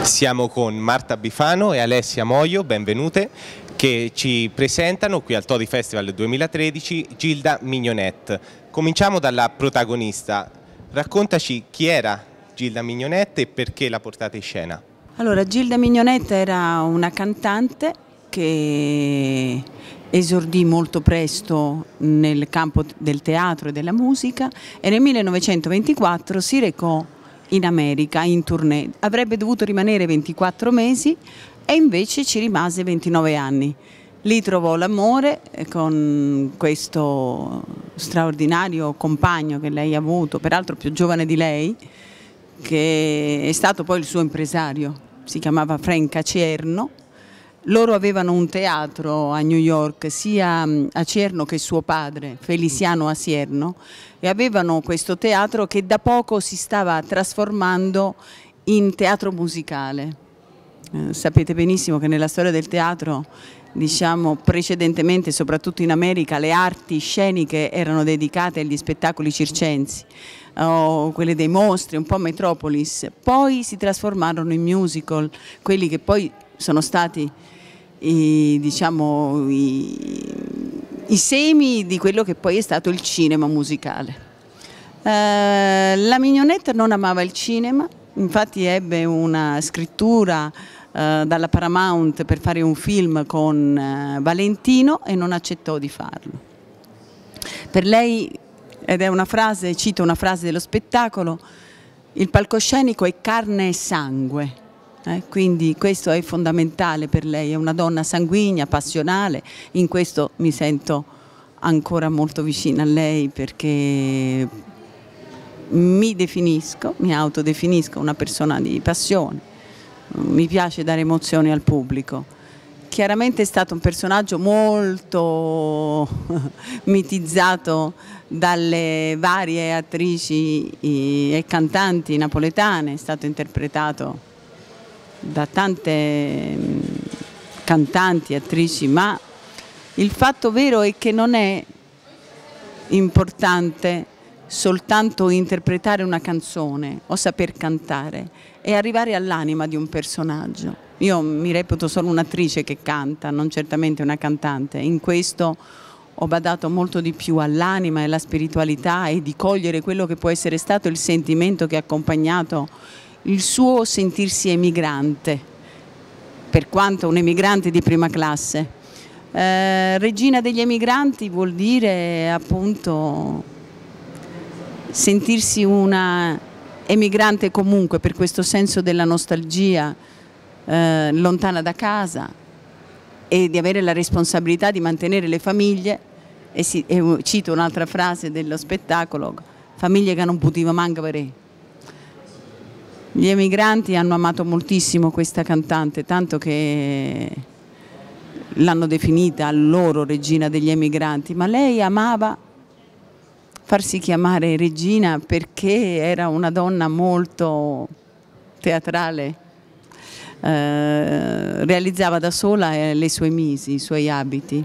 Siamo con Marta Bifano e Alessia Moio, benvenute, che ci presentano qui al Todi Festival 2013 Gilda Mignonette. Cominciamo dalla protagonista. Raccontaci chi era Gilda Mignonette e perché la portate in scena. Allora, Gilda Mignonette era una cantante che esordì molto presto nel campo del teatro e della musica e nel 1924 si recò in America in tournée. Avrebbe dovuto rimanere 24 mesi e invece ci rimase 29 anni. Lì trovò l'amore con questo straordinario compagno che lei ha avuto, peraltro più giovane di lei, che è stato poi il suo impresario, si chiamava Frank Acierno. Loro avevano un teatro a New York, sia Acierno che suo padre, Feliciano Acierno, e avevano questo teatro che da poco si stava trasformando in teatro musicale. Sapete benissimo che nella storia del teatro, diciamo precedentemente, soprattutto in America, le arti sceniche erano dedicate agli spettacoli circensi, o quelle dei mostri, un po' Metropolis. Poi si trasformarono in musical, quelli che poi sono stati i semi di quello che poi è stato il cinema musicale. La Mignonette non amava il cinema, infatti ebbe una scrittura dalla Paramount per fare un film con Valentino e non accettò di farlo. Per lei, ed è una frase, cito una frase dello spettacolo, il palcoscenico è carne e sangue. Quindi questo è fondamentale per lei, è una donna sanguigna, passionale, in questo mi sento ancora molto vicina a lei perché mi autodefinisco una persona di passione, mi piace dare emozioni al pubblico. Chiaramente è stato un personaggio molto mitizzato dalle varie attrici e cantanti napoletane, è stato interpretato da tante cantanti, attrici, ma il fatto vero è che non è importante soltanto interpretare una canzone o saper cantare, è arrivare all'anima di un personaggio. Io mi reputo solo un'attrice che canta, non certamente una cantante. In questo ho badato molto di più all'anima e alla spiritualità e di cogliere quello che può essere stato il sentimento che ha accompagnato il suo sentirsi emigrante, per quanto un emigrante di prima classe. Regina degli emigranti vuol dire appunto sentirsi una emigrante comunque per questo senso della nostalgia, lontana da casa e di avere la responsabilità di mantenere le famiglie e cito un'altra frase dello spettacolo, famiglie che non potevano manco vedere. Gli emigranti hanno amato moltissimo questa cantante, tanto che l'hanno definita loro regina degli emigranti, ma lei amava farsi chiamare regina perché era una donna molto teatrale, realizzava da sola le sue misi, i suoi abiti.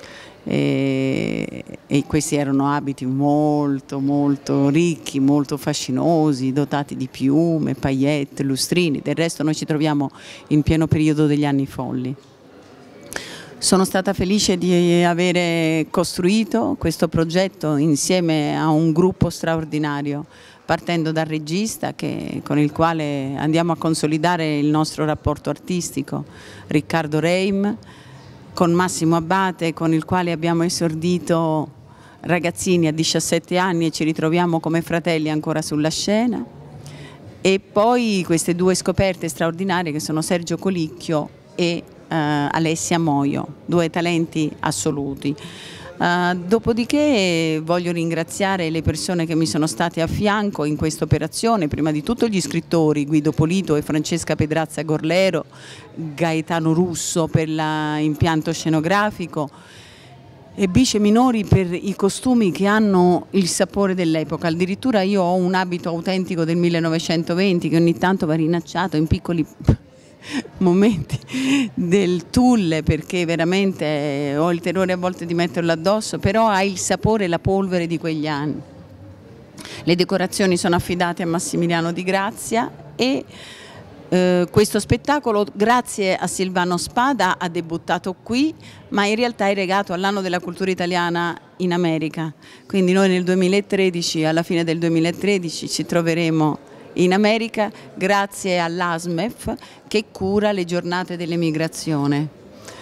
E questi erano abiti molto molto ricchi, molto fascinosi, dotati di piume, paillette, lustrini. Del resto noi ci troviamo in pieno periodo degli anni folli. Sono stata felice di avere costruito questo progetto insieme a un gruppo straordinario, partendo dal regista con il quale andiamo a consolidare il nostro rapporto artistico, Riccardo Reim, con Massimo Abbate, con il quale abbiamo esordito ragazzini a 17 anni e ci ritroviamo come fratelli ancora sulla scena, e poi queste due scoperte straordinarie che sono Sergio Colicchio e Alessia Moio, due talenti assoluti. Dopodiché voglio ringraziare le persone che mi sono state a fianco in questa operazione, prima di tutto gli scrittori Guido Polito e Francesca Pedrazza Gorlero, Gaetano Russo per l'impianto scenografico e Bice Minori per i costumi che hanno il sapore dell'epoca. Addirittura io ho un abito autentico del 1920 che ogni tanto va rinacciato in piccoli momenti del tulle, perché veramente ho il terrore a volte di metterlo addosso, però ha il sapore e la polvere di quegli anni. Le decorazioni sono affidate a Massimiliano Di Grazia e Questo spettacolo, grazie a Silvano Spada, ha debuttato qui, ma in realtà è legato all'anno della cultura italiana in America. Quindi noi nel 2013, alla fine del 2013, ci troveremo in America grazie all'ASMEF che cura le giornate dell'emigrazione.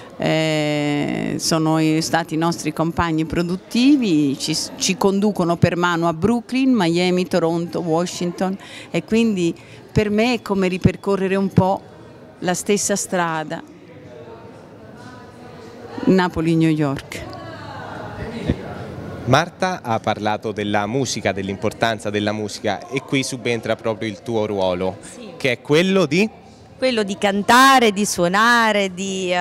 Sono stati i nostri compagni produttivi, ci conducono per mano a Brooklyn, Miami, Toronto, Washington, e quindi per me è come ripercorrere un po' la stessa strada, Napoli-New York. Marta ha parlato della musica, dell'importanza della musica, e qui subentra proprio il tuo ruolo, sì, che è quello di cantare, di suonare, di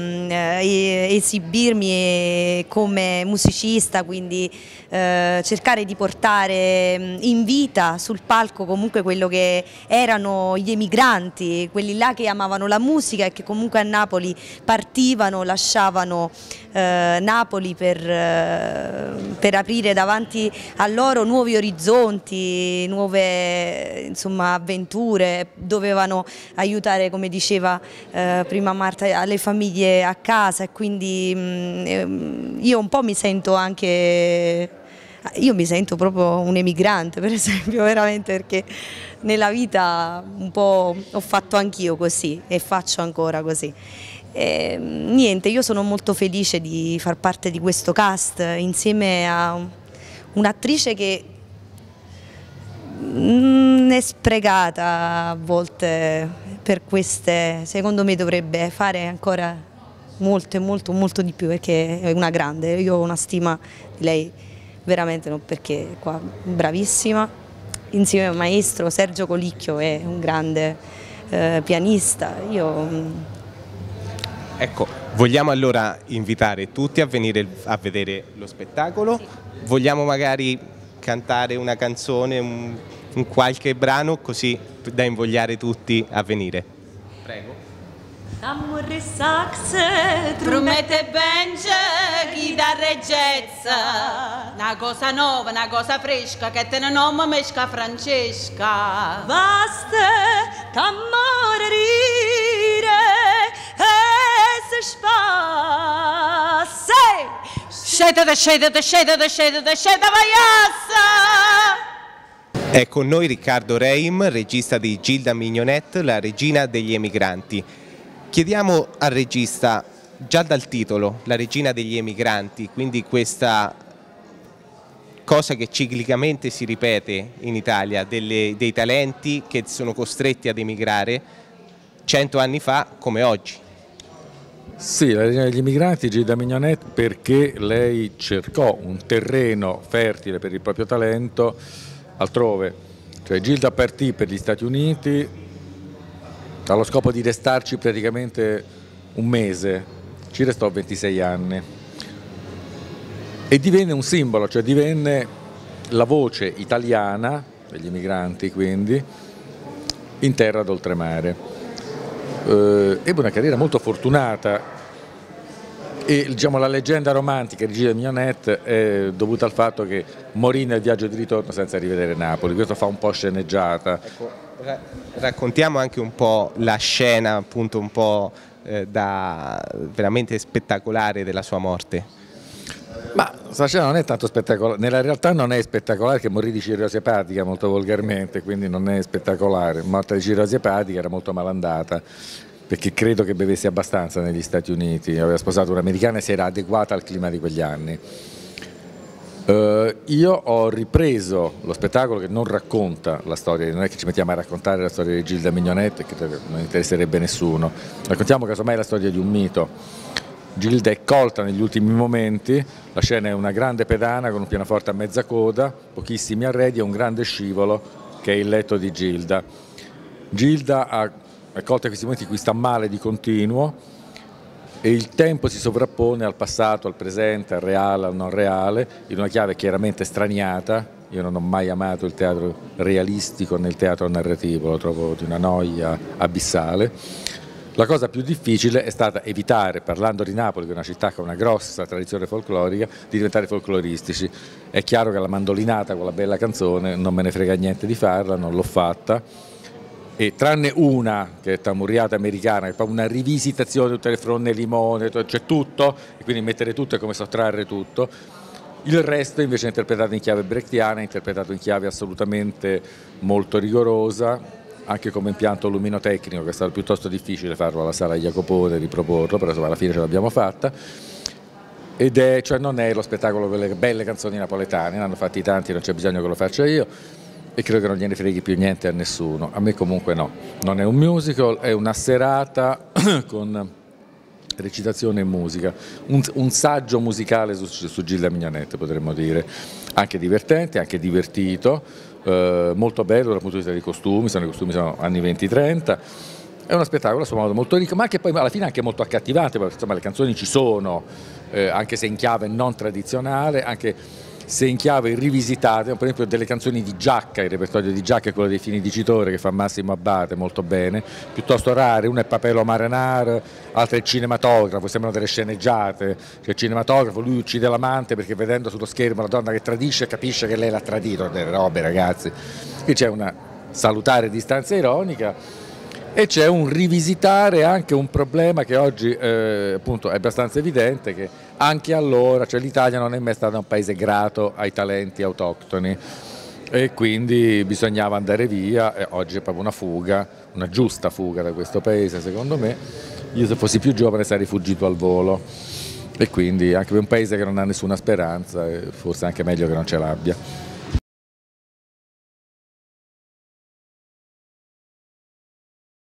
esibirmi come musicista, quindi cercare di portare in vita sul palco comunque quello che erano gli emigranti, quelli là che amavano la musica e che comunque a Napoli partivano, lasciavano Napoli per aprire davanti a loro nuovi orizzonti, nuove insomma, avventure, dovevano aiutare, come diceva prima Marta, le famiglie a casa, e quindi io un po' mi sento anche, io mi sento proprio un emigrante, per esempio, veramente, perché nella vita un po' ho fatto anch'io così e faccio ancora così. Niente, io sono molto felice di far parte di questo cast insieme a un'attrice che è sprecata a volte per queste, secondo me dovrebbe fare ancora molto di più, perché è una grande, io ho una stima di lei veramente, non perché è qua, bravissima, insieme al maestro Sergio Colicchio, è un grande pianista. Ecco, vogliamo allora invitare tutti a venire a vedere lo spettacolo. Sì. Vogliamo magari cantare una canzone, un qualche brano, così da invogliare tutti a venire. Prego. Tamurri sax, trombette bence, chitarra e jazz, una cosa nuova, una cosa fresca, che te ne nome mesca Francesca. Basta, t'amore rire, e se spassa. Scete, vaiassa! È con noi Riccardo Reim, regista di Gilda Mignonette, la regina degli emigranti. Chiediamo al regista, già dal titolo, la regina degli emigranti, quindi questa cosa che ciclicamente si ripete in Italia, dei talenti che sono costretti ad emigrare 100 anni fa come oggi. Sì, la regina degli emigranti, Gilda Mignonette, perché lei cercò un terreno fertile per il proprio talento altrove. Cioè Gilda partì per gli Stati Uniti allo scopo di restarci praticamente un mese, ci restò 26 anni e divenne un simbolo, cioè divenne la voce italiana degli emigranti, quindi in terra d'oltremare. Ebbe una carriera molto fortunata e diciamo, la leggenda romantica di Gilda Mignonette è dovuta al fatto che morì nel viaggio di ritorno senza rivedere Napoli. Questo fa un po' sceneggiata. Ecco, raccontiamo anche un po' la scena, appunto un po' veramente spettacolare della sua morte. Ma questa scena non è tanto spettacolare, nella realtà non è spettacolare, che morì di cirrosi epatica molto volgarmente, quindi non è spettacolare. Morta di cirrosi epatica, era molto malandata, perché credo che bevesse abbastanza negli Stati Uniti, aveva sposato un'americana e si era adeguata al clima di quegli anni. Io ho ripreso lo spettacolo che non racconta la storia, non è che ci mettiamo a raccontare la storia di Gilda Mignonette, che non interesserebbe nessuno, raccontiamo casomai la storia di un mito. Gilda è colta negli ultimi momenti, la scena è una grande pedana con un pianoforte a mezza coda, pochissimi arredi e un grande scivolo che è il letto di Gilda. Gilda è colta in questi momenti in cui sta male di continuo e il tempo si sovrappone al passato, al presente, al reale, al non reale, in una chiave chiaramente straniata. Io non ho mai amato il teatro realistico nel teatro narrativo, lo trovo di una noia abissale. La cosa più difficile è stata evitare, parlando di Napoli, che è una città con una grossa tradizione folclorica, di diventare folcloristici. È chiaro che la mandolinata con la bella canzone non me ne frega niente di farla, non l'ho fatta. e tranne una che è Tamurriata americana, che è proprio una rivisitazione di tutte le fronde limone, c'è tutto, e quindi mettere tutto è come sottrarre tutto. Il resto invece è interpretato in chiave brechtiana, è interpretato in chiave assolutamente molto rigorosa, anche come impianto luminotecnico, che è stato piuttosto difficile farlo alla Sala Jacopone, riproporlo, però insomma alla fine ce l'abbiamo fatta. Cioè non è lo spettacolo delle belle canzoni napoletane, ne hanno fatti tanti, non c'è bisogno che lo faccia io, e credo che non gliene freghi più niente a nessuno, a me comunque no. Non è un musical, è una serata con recitazione e musica, un saggio musicale su Gilda Mignonette, potremmo dire, anche divertente, anche divertito, molto bello dal punto di vista dei costumi, i costumi sono anni 20-30, è uno spettacolo a suo modo molto ricco, ma anche poi alla fine anche molto accattivante, perché insomma le canzoni ci sono, anche se in chiave non tradizionale, anche se in chiave rivisitate, per esempio delle canzoni di Giacca, il repertorio di Giacca è quello dei Fini Dicitore che fa Massimo Abbate molto bene, piuttosto rare, una è Papelo Marenar, altra è Cinematografo, sembrano delle sceneggiate, cioè il cinematografo, lui uccide l'amante perché vedendo sullo schermo la donna che tradisce capisce che lei l'ha tradito, delle robe ragazzi, qui c'è una salutare distanza ironica. E c'è un rivisitare anche un problema che oggi appunto è abbastanza evidente, che anche allora, cioè l'Italia non è mai stata un paese grato ai talenti autoctoni e quindi bisognava andare via, e oggi è proprio una fuga, una giusta fuga da questo paese secondo me. Io se fossi più giovane sarei fuggito al volo, e quindi anche per un paese che non ha nessuna speranza forse è anche meglio che non ce l'abbia.